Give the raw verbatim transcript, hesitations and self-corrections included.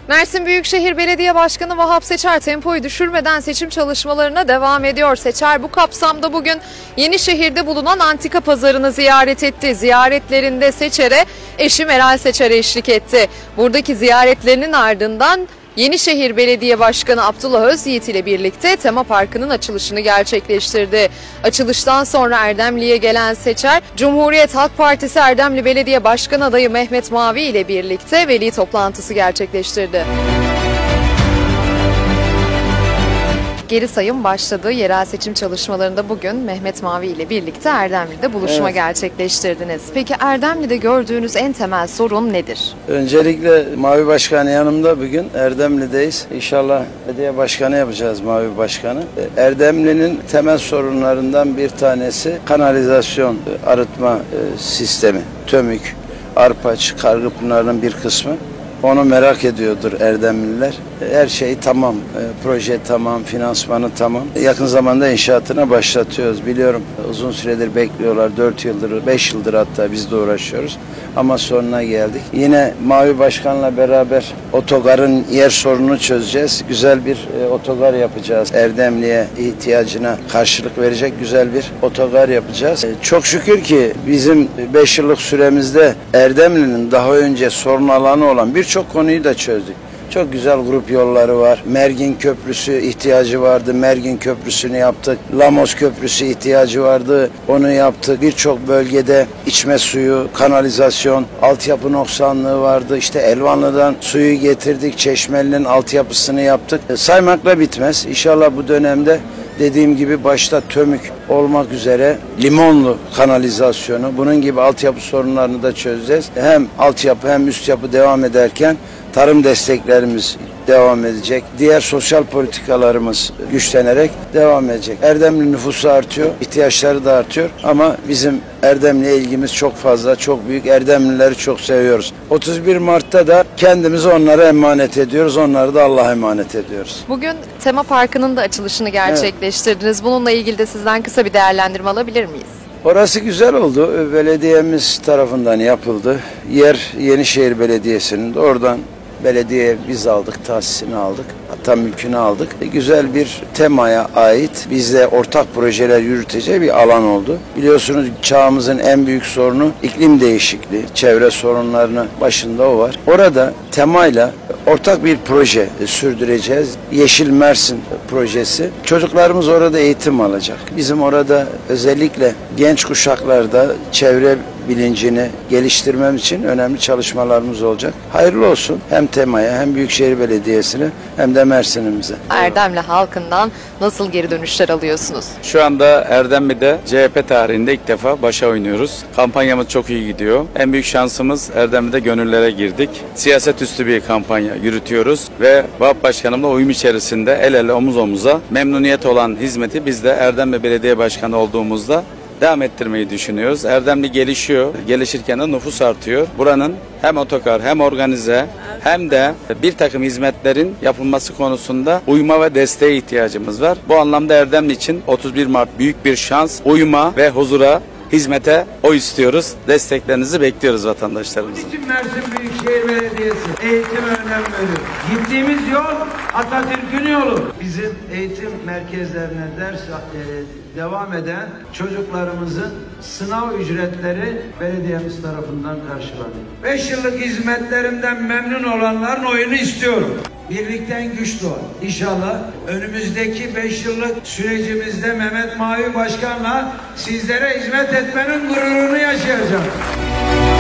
Mersin Büyükşehir Belediye Başkanı Vahap Seçer tempoyu düşürmeden seçim çalışmalarına devam ediyor. Seçer bu kapsamda bugün Yenişehir'de bulunan antika pazarını ziyaret etti. Ziyaretlerinde Seçer'e eşi Meral Seçer eşlik etti. Buradaki ziyaretlerinin ardından Yenişehir Belediye Başkanı Abdullah Özyiğit ile birlikte tema parkının açılışını gerçekleştirdi. Açılıştan sonra Erdemli'ye gelen Seçer, Cumhuriyet Halk Partisi Erdemli Belediye Başkan adayı Mehmet Mavi ile birlikte veli toplantısı gerçekleştirdi. Geri sayım başladı. Yerel seçim çalışmalarında bugün Mehmet Mavi ile birlikte Erdemli'de buluşma evet. gerçekleştirdiniz. Peki Erdemli'de gördüğünüz en temel sorun nedir? Öncelikle Mavi Başkanı yanımda, bugün Erdemli'deyiz. İnşallah belediye başkanı yapacağız Mavi Başkanı. Erdemli'nin temel sorunlarından bir tanesi kanalizasyon arıtma sistemi. Tömük, Arpaç, Kargıpınar'ın bir kısmı. Onu merak ediyordur Erdemliler. Her şey tamam, proje tamam, finansmanı tamam. Yakın zamanda inşaatına başlatıyoruz. Biliyorum uzun süredir bekliyorlar, dört yıldır, beş yıldır hatta biz de uğraşıyoruz. Ama sonuna geldik. Yine Mavi Başkan'la beraber otogarın yer sorununu çözeceğiz. Güzel bir otogar yapacağız. Erdemli'ye ihtiyacına karşılık verecek güzel bir otogar yapacağız. Çok şükür ki bizim beş yıllık süremizde Erdemli'nin daha önce sorun alanı olan bir Birçok konuyu da çözdük. Çok güzel grup yolları var. Mergin Köprüsü ihtiyacı vardı. Mergin Köprüsü'nü yaptık. Lamos Köprüsü ihtiyacı vardı. Onu yaptık. Birçok bölgede içme suyu, kanalizasyon, altyapı noksanlığı vardı. İşte Elvanlı'dan suyu getirdik. Çeşmeli'nin altyapısını yaptık. Saymakla bitmez. İnşallah bu dönemde dediğim gibi başta Tömük olmak üzere Limonlu kanalizasyonu, bunun gibi altyapı sorunlarını da çözeceğiz. Hem altyapı hem üst yapı devam ederken tarım desteklerimiz devam edecek. Diğer sosyal politikalarımız güçlenerek devam edecek. Erdemli nüfusu artıyor, ihtiyaçları da artıyor ama bizim Erdemli'ye ilgimiz çok fazla, çok büyük. Erdemlileri çok seviyoruz. otuz bir Mart'ta da kendimizi onlara emanet ediyoruz, onları da Allah'a emanet ediyoruz. Bugün tema parkının da açılışını gerçekleştirdiniz. Evet. Bununla ilgili de sizden kısa bir değerlendirme alabilir miyiz? Orası güzel oldu. Belediyemiz tarafından yapıldı. Yer Yenişehir Belediyesi'nin de, oradan belediye biz aldık, tahsisini aldık, hatta mülkünü aldık. Güzel bir temaya ait bizle ortak projeler yürüteceği bir alan oldu. Biliyorsunuz çağımızın en büyük sorunu iklim değişikliği, çevre sorunlarının başında o var. Orada temayla ortak bir proje sürdüreceğiz. Yeşil Mersin projesi. Çocuklarımız orada eğitim alacak. Bizim orada özellikle genç kuşaklarda çevre bilincini geliştirmem için önemli çalışmalarımız olacak. Hayırlı olsun hem temaya hem Büyükşehir Belediyesi'ne hem de Mersin'imize. Erdemli halkından nasıl geri dönüşler alıyorsunuz? Şu anda Erdemli'de C H P tarihinde ilk defa başa oynuyoruz. Kampanyamız çok iyi gidiyor. En büyük şansımız Erdemli'de gönüllere girdik. Siyaset üstü bir kampanya yürütüyoruz ve Vahap Başkanımla uyum içerisinde el ele omuz omuza memnuniyet olan hizmeti biz de Erdemli Belediye Başkanı olduğumuzda devam ettirmeyi düşünüyoruz. Erdemli gelişiyor. Gelişirken de nüfus artıyor. Buranın hem otogar hem organize hem de bir takım hizmetlerin yapılması konusunda uyuma ve desteğe ihtiyacımız var. Bu anlamda Erdemli için otuz bir Mart büyük bir şans. Uyuma ve huzura, hizmete o istiyoruz. Desteklerinizi bekliyoruz vatandaşlarımızın. Bizim Mersin Büyükşehir Belediyesi eğitime önem veriyor. Gittiğimiz yol Atatürk'ün yolu. Bizim eğitim merkezlerine ders e, devam eden çocuklarımızın sınav ücretleri belediyemiz tarafından karşılanıyor. beş yıllık hizmetlerimden memnun olanların oyunu istiyorum. Birlikten güç doğar. İnşallah önümüzdeki beş yıllık sürecimizde Mehmet Mavi Başkan'la sizlere hizmet etmenin gururunu yaşayacağım.